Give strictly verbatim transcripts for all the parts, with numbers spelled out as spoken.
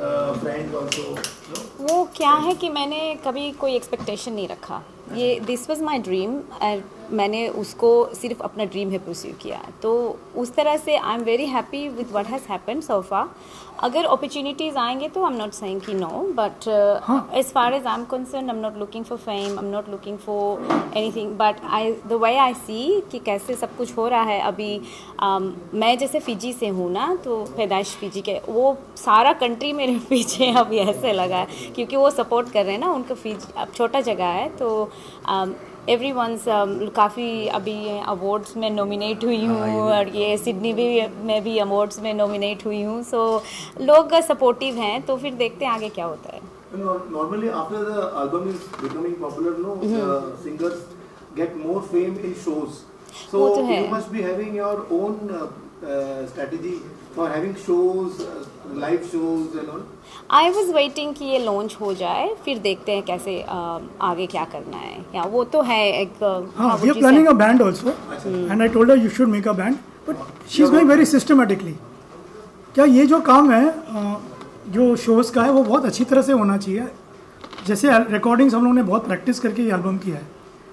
uh, friends also. No? वो क्या है कि मैंने कभी कोई एक्सपेक्टेशन नहीं रखा, ये दिस वाज माय ड्रीम, मैंने उसको सिर्फ अपना ड्रीम है परस्यू किया, तो उस तरह से I am very happy with what has happened so far. अगर अपॉर्चुनिटीज़ आएंगे तो आई एम नॉट सेइंग कि no, but as far as I am concern I am not looking for fame, I am not looking for anything, but I the way I see कि कैसे सब कुछ हो रहा है अभी। um, मैं जैसे फिजी से हूँ ना, तो पैदाइश फिजी के, वो सारा कंट्री मेरे पीछे अभी ऐसे लगा है क्योंकि वो सपोर्ट कर रहे हैं ना, उनका फिजी अब छोटा जगह है, तो एवरी वंस काफ़ी अभी अवार्ड्स में नॉमिनेट हुई हूँ, और ये सिडनी भी में भी अवार्ड्स में नॉमिनेट हुई हूँ, सो लोग सपोर्टिव हैं, तो फिर देखते हैं आगे क्या होता है। Normally after the album is becoming popular, no, the singers get more fame in shows. So you must be having your own uh, uh, strategy for having shows, uh, live shows and all. I was waiting कि ये launch हो जाए, फिर देखते हैं कैसे uh, आगे क्या करना है, या वो तो है एक। हाँ, we are planning a band also, and I told her you should make a band, but she is going very systematically. क्या ये जो काम है uh, जो शोज़ का है, वो बहुत अच्छी तरह से होना चाहिए। जैसे रिकॉर्डिंग्स हम लोगों ने बहुत प्रैक्टिस करके ये एल्बम किया है,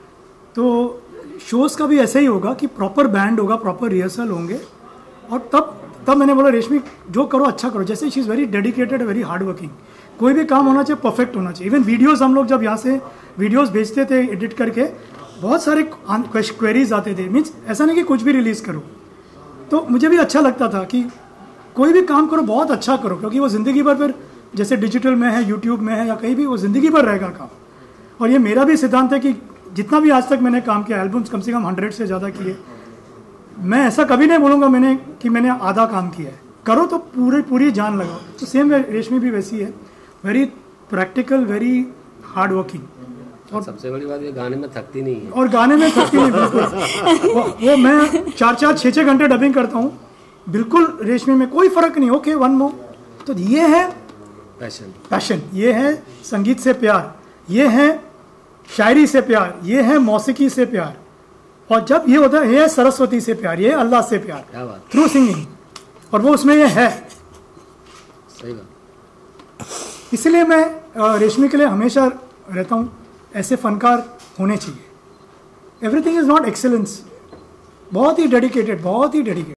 तो शोज़ का भी ऐसा ही होगा कि प्रॉपर बैंड होगा, प्रॉपर रिहर्सल होंगे, और तब तब मैंने बोला रेशमी जो करो अच्छा करो। जैसे she is very dedicated, very hard working, कोई भी काम होना चाहिए परफेक्ट होना चाहिए। इवन वीडियोज़ हम लोग जब यहाँ से वीडियोज़ भेजते थे एडिट करके, बहुत सारे क्वेरीज आते थे, मीन्स ऐसा नहीं कि कुछ भी रिलीज़ करो, तो मुझे भी अच्छा लगता था कि कोई भी काम करो बहुत अच्छा करो, क्योंकि वो ज़िंदगी भर फिर जैसे डिजिटल में है, यूट्यूब में है या कहीं भी, वो ज़िंदगी भर रहेगा काम। और ये मेरा भी सिद्धांत है कि जितना भी आज तक मैंने काम किया, एल्बम्स कम से कम हंड्रेड से ज़्यादा किए, मैं ऐसा कभी नहीं बोलूँगा मैंने कि मैंने आधा काम किया है। करो तो पूरी पूरी जान लगाओ। तो सेम रेशमी भी वैसी है, very practical, very hard working. और सबसे बड़ी बात ये गाने में थकती नहीं है, और गाने में थकती नहीं बिल्कुल। वो, वो मैं चार चार छः छः घंटे डबिंग करता हूँ, बिल्कुल रेशमी में कोई फ़र्क नहीं। ओके वन मोर, तो ये है पैशन, पैशन, ये है संगीत से प्यार, ये है शायरी से प्यार, ये है मौसीकी से प्यार, और जब ये होता है ये है सरस्वती से प्यार, ये है अल्लाह से प्यार, क्या बात, थ्रू सिंगिंग, और वो उसमें ये है। सही बात। इसलिए मैं रेशमी के लिए हमेशा रहता हूँ, ऐसे फनकार होने चाहिए। एवरीथिंग इज़ नॉट एक्सेलेंस, बहुत ही डेडिकेटेड, बहुत ही डेडिकेटेड।